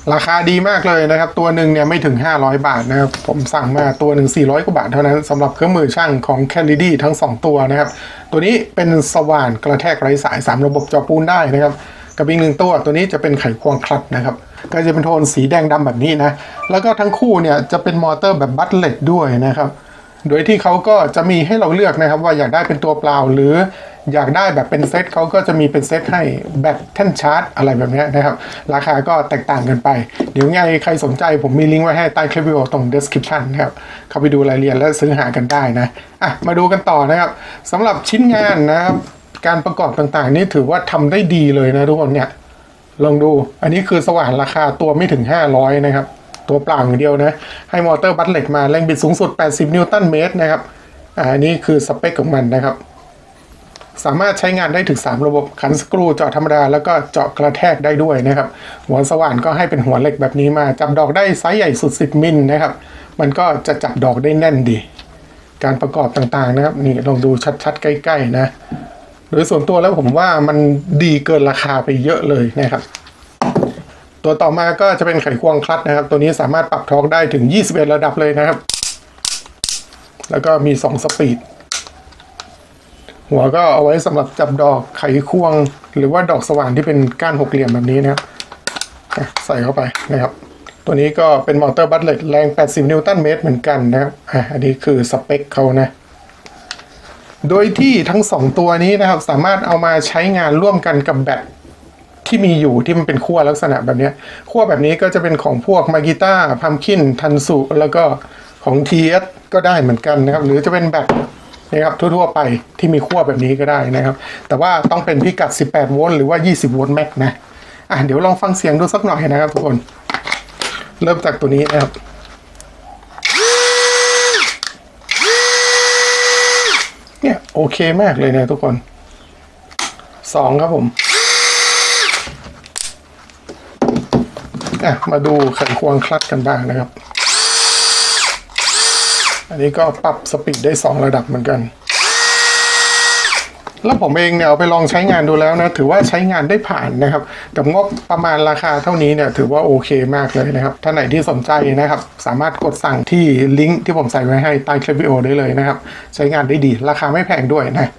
ราคาดีมากเลยนะครับตัวหนึ่งเนี่ยไม่ถึง500 บาทนะครับผมสั่งมาตัวหนึ่ง400 กว่าบาทเท่านั้นสำหรับเครื่องมือช่างของ Caledy ทั้ง2ตัวนะครับตัวนี้เป็นสว่านกระแทกไร้สาย3ระบบเจาะปูนได้นะครับกับอีก1ตัวนี้จะเป็นไขควงคลัตช์นะครับก็จะเป็นโทนสีแดงดำแบบนี้นะแล้วก็ทั้งคู่เนี่ยจะเป็นมอเตอร์แบบบัตเลตด้วยนะครับโดยที่เขาก็จะมีให้เราเลือกนะครับว่าอยากได้เป็นตัวเปล่าหรืออยากได้แบบเป็นเซตเขาก็จะมีเป็นเซตให้แบตแท่นชาร์จอะไรแบบนี้นะครับราคาก็แตกต่างกันไปเดี๋ยวไงใครสนใจผมมีลิงก์ไว้ให้ใต้คลิปวิดีโอตรง description นะครับเข้าไปดูรายละเอียดและซื้อหากันได้นะมาดูกันต่อนะครับสำหรับชิ้นงานนะครับการประกอบต่างๆนี่ถือว่าทำได้ดีเลยนะทุกคนเนี่ยลองดูอันนี้คือสว่านราคาตัวไม่ถึง500นะครับตัวเปล่าอย่างเดียวนะให้มอเตอร์บัตเหล็กมาแรงบิดสูงสุด80นิวตันเมตรนะครับอันนี้คือสเปคของมันนะครับสามารถใช้งานได้ถึง3ระบบขันสกรูเจาะธรรมดาแล้วก็เจาะกระแทกได้ด้วยนะครับหัวสว่านก็ให้เป็นหัวเหล็กแบบนี้มาจับดอกได้ไซส์ใหญ่สุด10มิลนะครับมันก็จะจับดอกได้แน่นดีการประกอบต่างๆนะครับนี่ลองดูชัดๆใกล้ๆนะโดยส่วนตัวแล้วผมว่ามันดีเกินราคาไปเยอะเลยนะครับตัวต่อมาก็จะเป็นไขควงคลัตช์นะครับตัวนี้สามารถปรับทอร์กได้ถึง21ระดับเลยนะครับแล้วก็มี2สปีดหัวก็เอาไว้สำหรับจับดอกไขควงหรือว่าดอกสว่านที่เป็นก้านหกเหลี่ยมแบบนี้นะครับใส่เข้าไปนะครับตัวนี้ก็เป็นมอเตอร์บัตเลตแรง80นิวตันเมตรเหมือนกันนะครับอันนี้คือสเปคเขานะโดยที่ทั้ง2ตัวนี้นะครับสามารถเอามาใช้งานร่วมกันกับแบตที่มีอยู่ที่มันเป็นขั้วลักษณะแบบนี้ขั้วแบบนี้ก็จะเป็นของพวกมากิต้าพัมคินทันสุแล้วก็ของ TS ก็ได้เหมือนกันนะครับหรือจะเป็นแบตนะครับทั่วๆไปที่มีขั้วแบบนี้ก็ได้นะครับแต่ว่าต้องเป็นพิกัด18โวลต์หรือว่า20โวลต์แม็กนะเดี๋ยวลองฟังเสียงดูสักหน่อยนะครับทุกคนเริ่มจากตัวนี้นะครับเนี่ยโอเคมากเลยนะทุกคน2ครับผมมาดูไขควงคลัตช์กันบ้างนะครับอันนี้ก็ปรับสปีดได้2ระดับเหมือนกันแล้วผมเองเนี่ยเอาไปลองใช้งานดูแล้วนะถือว่าใช้งานได้ผ่านนะครับกับงบประมาณราคาเท่านี้เนี่ยถือว่าโอเคมากเลยนะครับถ้าไหนที่สนใจนะครับสามารถกดสั่งที่ลิงก์ที่ผมใส่ไว้ให้ใต้คลิปวิดีโอได้เลยนะครับใช้งานได้ดีราคาไม่แพงด้วยนะ